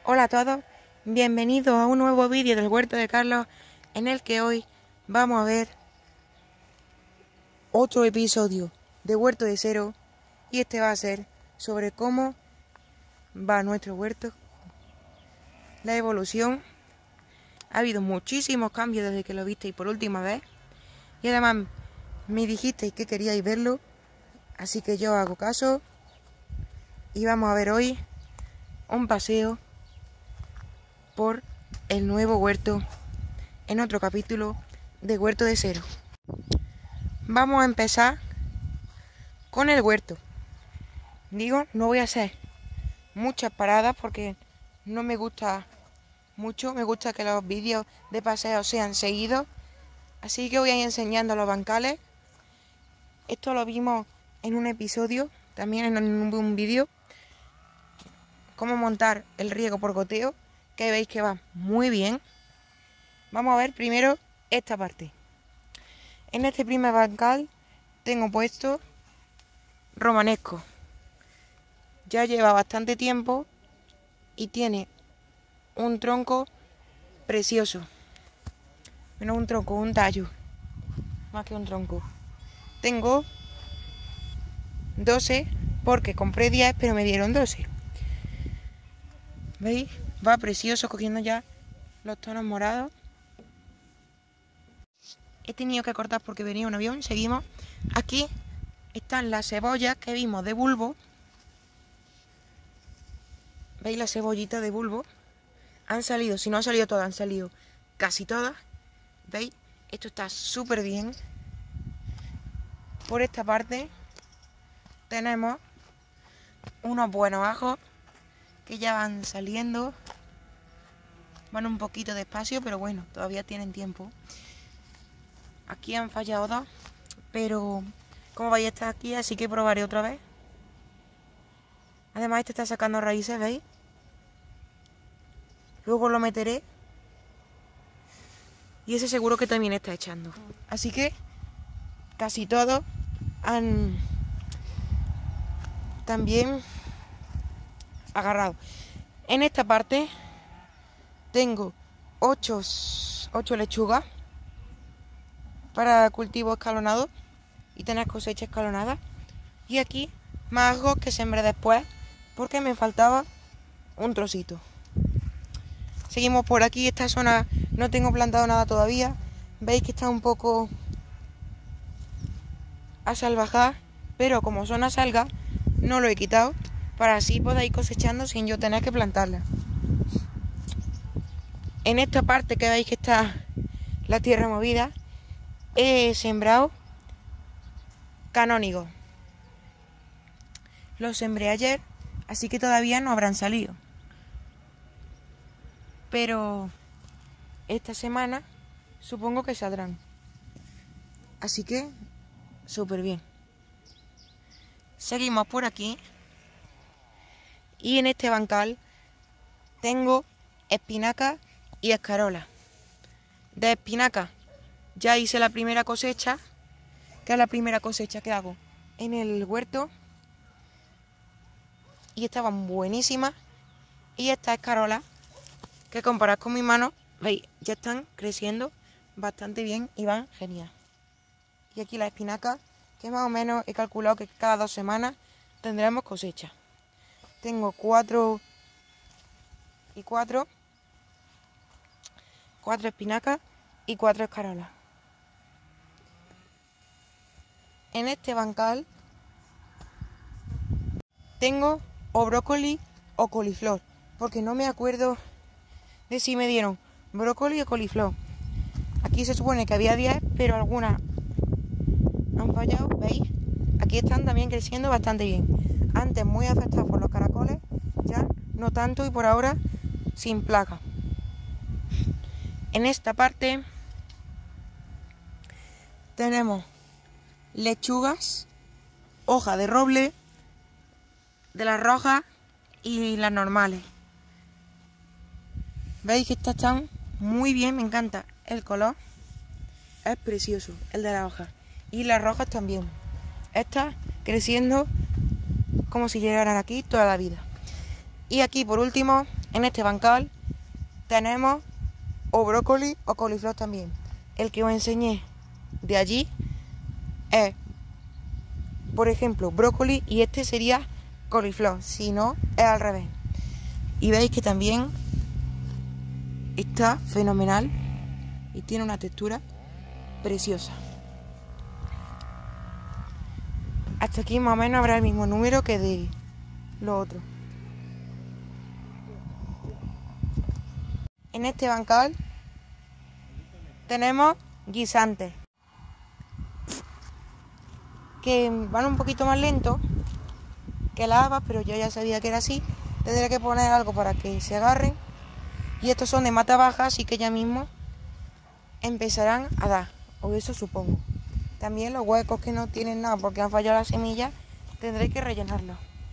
Hola a todos, bienvenidos a un nuevo vídeo del Huerto de Carlos, en el que hoy vamos a ver otro episodio de Huerto de Cero, y este va a ser sobre cómo va nuestro huerto, la evolución. Ha habido muchísimos cambios desde que lo visteis por última vez, y además me dijisteis que queríais verlo, así que yo hago caso y vamos a ver hoy un paseo por el nuevo huerto en otro capítulo de Huerto de Cero. Vamos a empezar con el huerto. Digo, no voy a hacer muchas paradas porque no me gusta mucho. Me gusta que los vídeos de paseo sean seguidos, así que voy a ir enseñando los bancales. Esto lo vimos en un episodio, también en un vídeo, cómo montar el riego por goteo, que veis que va muy bien. Vamos a ver primero esta parte. En este primer bancal tengo puesto romanesco. Ya lleva bastante tiempo y tiene un tronco precioso. Menos un tronco, un tallo. Más que un tronco. Tengo 12 porque compré 10, pero me dieron 12. ¿Veis? Va precioso, cogiendo ya los tonos morados. He tenido que cortar porque venía un avión. Seguimos. Aquí están las cebollas que vimos de bulbo. ¿Veis las cebollitas de bulbo? Han salido, si no han salido todas, han salido casi todas. ¿Veis? Esto está súper bien. Por esta parte tenemos unos buenos ajos que ya van saliendo. Van un poquito despacio, pero bueno, todavía tienen tiempo. Aquí han fallado dos, pero como vais a estar aquí, así que probaré otra vez. Además, este está sacando raíces, ¿veis? Luego lo meteré. Y ese seguro que también está echando. Así que casi todos han también agarrado. En esta parte tengo 8 lechugas para cultivo escalonado y tener cosecha escalonada. Y aquí más ajos que sembré después porque me faltaba un trocito. Seguimos por aquí. Esta zona no tengo plantado nada todavía. Veis que está un poco a salvajar, pero como son a salga, no lo he quitado para así poder ir cosechando sin yo tener que plantarla. En esta parte que veis que está la tierra movida, he sembrado canónigos. Los sembré ayer, así que todavía no habrán salido. Pero esta semana supongo que saldrán. Así que súper bien. Seguimos por aquí. Y en este bancal tengo espinaca y escarola. De espinaca ya hice la primera cosecha, que es la primera cosecha que hago en el huerto. Y estaban buenísimas. Y esta escarola, que comparad con mi mano, veis, ya están creciendo bastante bien y van genial. Y aquí la espinaca, que más o menos he calculado que cada 2 semanas tendremos cosecha. Tengo 4 y 4 espinacas y 4 escarolas. En este bancal tengo o brócoli o coliflor, porque no me acuerdo de si me dieron brócoli o coliflor. Aquí se supone que había 10, pero algunas han fallado, ¿veis? Aquí están también creciendo bastante bien. Antes muy afectados por los caracoles, ya no tanto, y por ahora sin plaga. En esta parte tenemos lechugas, hoja de roble, de las rojas y las normales. Veis que estas están muy bien, me encanta el color, es precioso el de la hoja. Y las rojas también. Estas creciendo como si llegaran aquí toda la vida. Y aquí por último en este bancal tenemos o brócoli o coliflor también. El que os enseñé de allí es, por ejemplo, brócoli y este sería coliflor, si no es al revés. Y veis que también está fenomenal y tiene una textura preciosa. Hasta aquí más o menos habrá el mismo número que de lo otro. En este bancal tenemos guisantes que van un poquito más lento que las habas, pero yo ya sabía que era así. Tendré que poner algo para que se agarren. Y estos son de mata baja, así que ya mismo empezarán a dar, o eso supongo. También los huecos que no tienen nada porque han fallado las semillas, tendré que rellenarlos.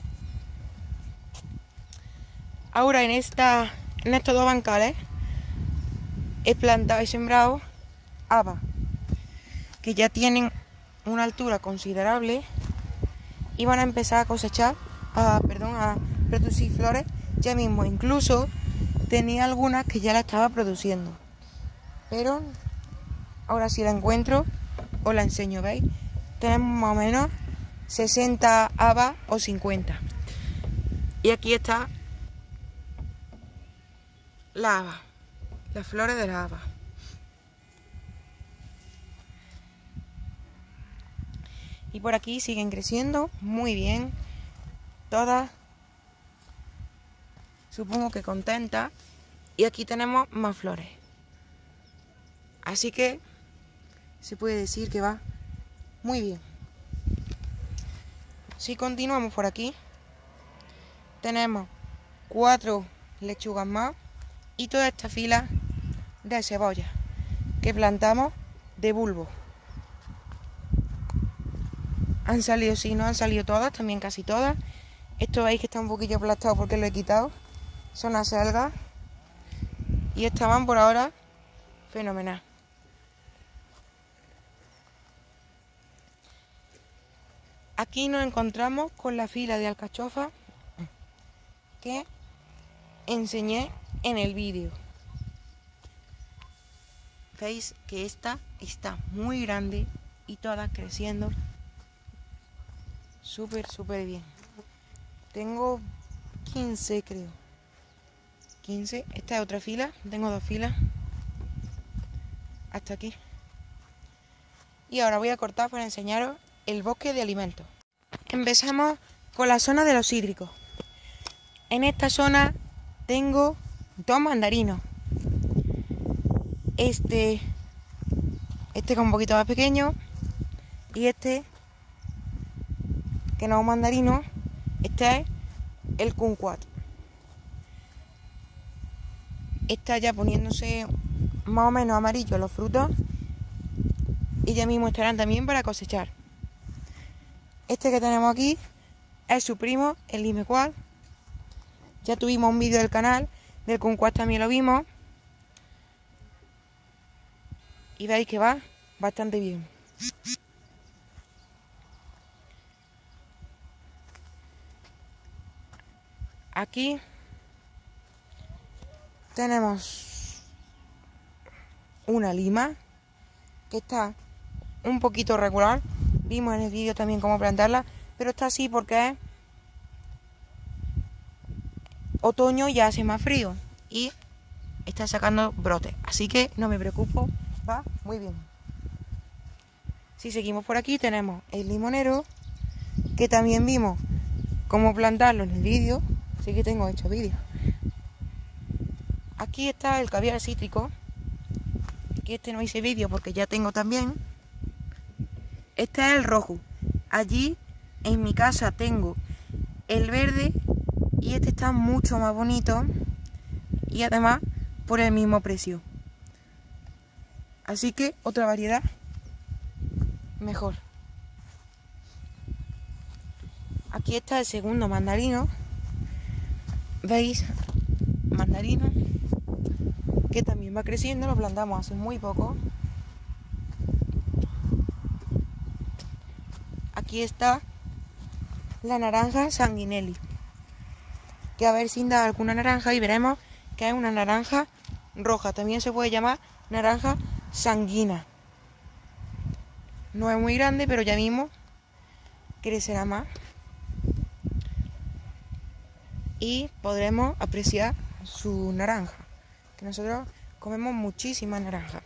Ahora en estos dos bancales he plantado y sembrado habas que ya tienen una altura considerable y van a empezar a cosechar, a producir flores ya mismo. Incluso tenía algunas que ya la estaba produciendo, pero ahora si la encuentro os la enseño. ¿Veis? Tenemos más o menos 60 habas o 50. Y aquí está la haba, las flores de la haba. Y por aquí siguen creciendo muy bien, todas, supongo que contentas. Y aquí tenemos más flores. Así que se puede decir que va muy bien. Si continuamos por aquí, tenemos 4 lechugas más y toda esta fila de cebolla que plantamos de bulbo. Han salido, si no han salido todas, también casi todas. Esto veis que está un poquillo aplastado porque lo he quitado. Son acelgas y estaban por ahora fenomenal. Aquí nos encontramos con la fila de alcachofas que enseñé en el vídeo. Veis que esta está muy grande y todas creciendo súper bien. Tengo 15, creo. 15. Esta es otra fila. Tengo 2 filas. Hasta aquí. Y ahora voy a cortar para enseñaros el bosque de alimentos. Empezamos con la zona de los cítricos. En esta zona tengo 2 mandarinos. Este que es un poquito más pequeño y este que no es un mandarino. Este es el kumquat. Está ya poniéndose más o menos amarillos los frutos y ya mismo estarán también para cosechar. Este que tenemos aquí es su primo, el limecuat. Ya tuvimos un vídeo del canal, del kumquat también lo vimos. Y veis que va bastante bien. Aquí tenemos una lima que está un poquito regular. Vimos en el vídeo también cómo plantarla, pero está así porque es otoño y ya hace más frío y está sacando brotes, así que no me preocupo, va muy bien. Si seguimos por aquí tenemos el limonero, que también vimos cómo plantarlo en el vídeo, así que tengo hecho vídeo. Aquí está el caviar cítrico, que este no hice vídeo porque ya tengo también. Este es el rojo. Allí en mi casa tengo el verde y este está mucho más bonito y además por el mismo precio. Así que otra variedad mejor. Aquí está el segundo mandarino. ¿Veis? Mandarino que también va creciendo, lo plantamos hace muy poco. Aquí está la naranja sanguinelli, que a ver si da alguna naranja y veremos que es una naranja roja. También se puede llamar naranja sanguina. No es muy grande, pero ya mismo crecerá más y podremos apreciar su naranja, que nosotros comemos muchísimas naranjas.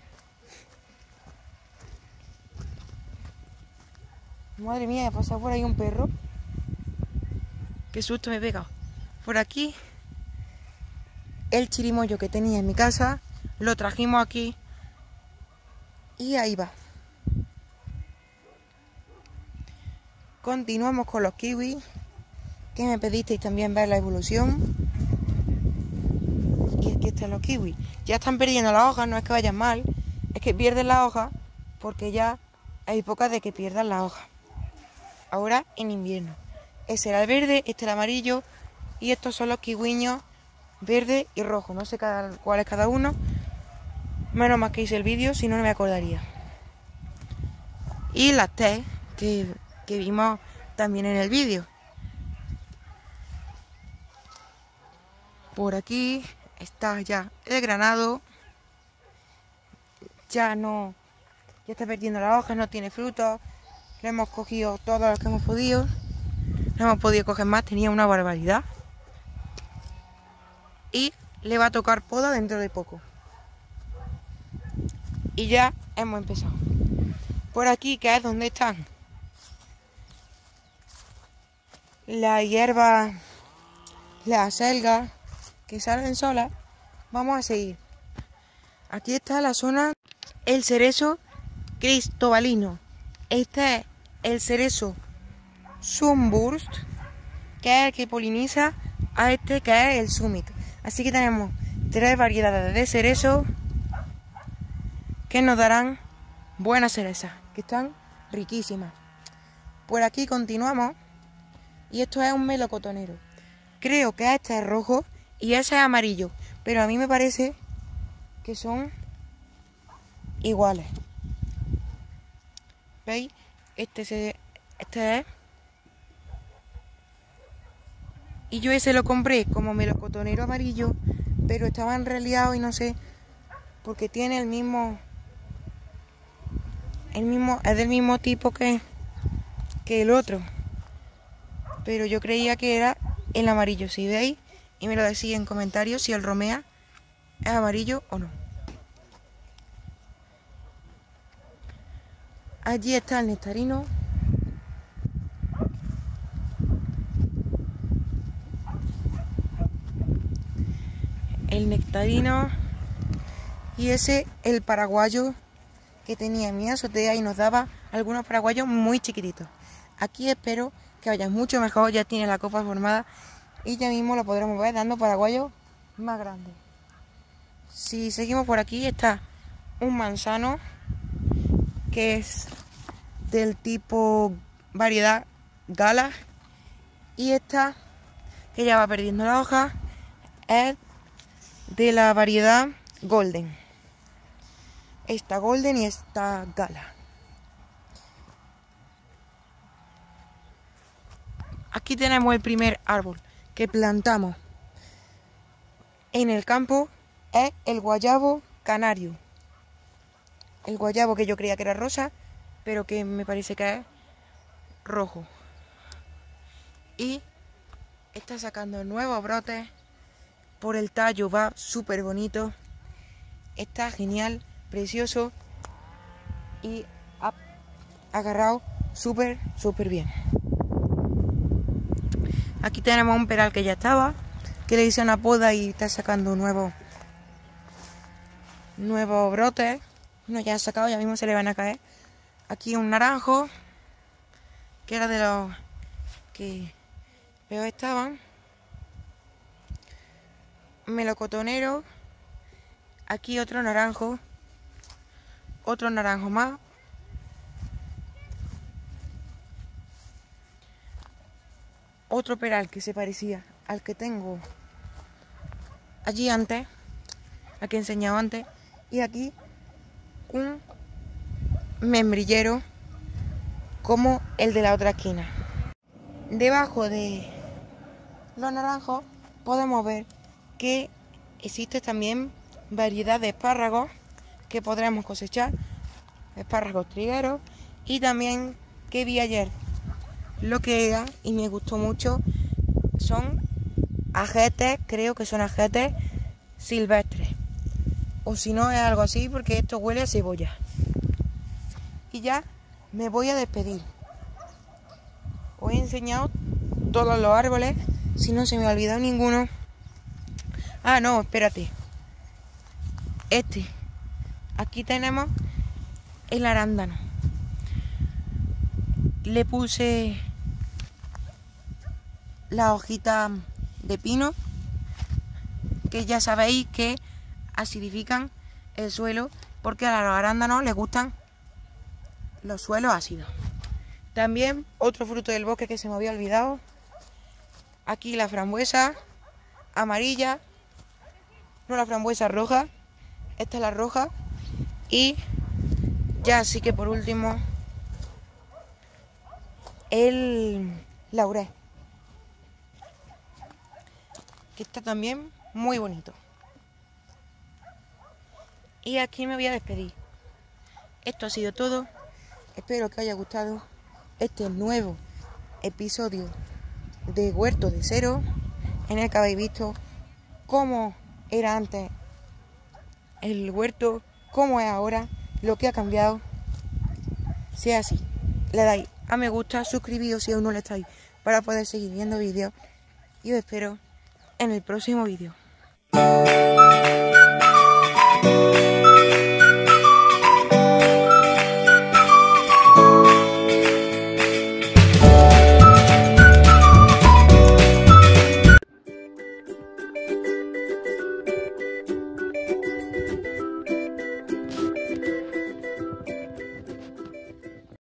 Madre mía, ha pasado por ahí un perro. Qué susto me he pegado. Por aquí, el chirimoyo que tenía en mi casa, lo trajimos aquí y ahí va. Continuamos con los kiwis, que me pedisteis también ver la evolución. Y aquí están los kiwis. Ya están perdiendo las hojas, no es que vayan mal, es que pierden las hojas porque ya hay épocas de que pierdan las hojas. Ahora en invierno. Ese era el verde, este era el amarillo y estos son los kiwiños verde y rojo. No sé cuál es cada uno. Menos mal que hice el vídeo, si no, no me acordaría. Y las tés que vimos también en el vídeo. Por aquí está ya el granado. Ya está perdiendo las hojas, no tiene frutos. Le hemos cogido todos los que hemos podido. No hemos podido coger más, tenía una barbaridad. Y le va a tocar poda dentro de poco. Y ya hemos empezado. Por aquí, que es donde están las hierbas, las selgas que salen solas, vamos a seguir. Aquí está la zona, el cerezo cristobalino. Este es el cerezo sunburst, que es el que poliniza a este, que es el summit. Así que tenemos 3 variedades de cerezo que nos darán buenas cerezas, que están riquísimas. Por aquí continuamos y esto es un melocotonero. Creo que este es rojo y ese es amarillo, pero a mí me parece que son iguales. ¿Veis? Este es. Y yo ese lo compré como melocotonero amarillo, pero estaba enreliado y no sé, porque tiene es del mismo tipo que el otro. Pero yo creía que era el amarillo. Si veis, y me lo decís en comentarios si el Romea es amarillo o no. Allí está el nectarino. El nectarino. Y ese, el paraguayo que tenía en mi azotea y nos daba algunos paraguayos muy chiquititos. Aquí espero que vaya mucho mejor, ya tiene la copa formada y ya mismo lo podremos ver dando paraguayos más grandes. Si seguimos por aquí está un manzano que es del tipo variedad gala y esta que ya va perdiendo la hoja es de la variedad golden. Esta golden y esta gala. Aquí tenemos el primer árbol que plantamos en el campo, es el guayabo canario. El guayabo que yo creía que era rosa, pero que me parece que es rojo. Y está sacando nuevos brotes. Por el tallo va súper bonito. Está genial, precioso. Y ha agarrado súper bien. Aquí tenemos un peral que ya estaba, que le hice una poda y está sacando nuevos brotes. Uno ya ha sacado, ya mismo se le van a caer. Aquí un naranjo, que era de los que peor estaban. Melocotonero. Aquí otro naranjo más. Otro peral que se parecía al que tengo allí antes, al que he enseñado antes. Y aquí un membrillero como el de la otra esquina. Debajo de los naranjos podemos ver que existe también variedad de espárragos que podremos cosechar, espárragos trigueros, y también que vi ayer lo que era y me gustó mucho son ajetes, creo que son ajetes silvestres, o si no es algo así, porque esto huele a cebolla. Y ya me voy a despedir. Os he enseñado todos los árboles, si no se me ha olvidado ninguno. Ah, no, espérate. Aquí tenemos el arándano. Le puse la hojita de pino, que ya sabéis que acidifican el suelo, porque a los arándanos les gustan los suelos ácidos. También otro fruto del bosque que se me había olvidado. Aquí la frambuesa amarilla, no, la frambuesa roja. Esta es la roja. Y ya así que por último el laurel, que está también muy bonito. Y aquí me voy a despedir. Esto ha sido todo. Espero que os haya gustado este nuevo episodio de Huerto de Cero, en el que habéis visto cómo era antes el huerto, cómo es ahora, lo que ha cambiado. Si es así, le dais a me gusta, suscribíos si aún no lo estáis, para poder seguir viendo vídeos, y os espero en el próximo vídeo.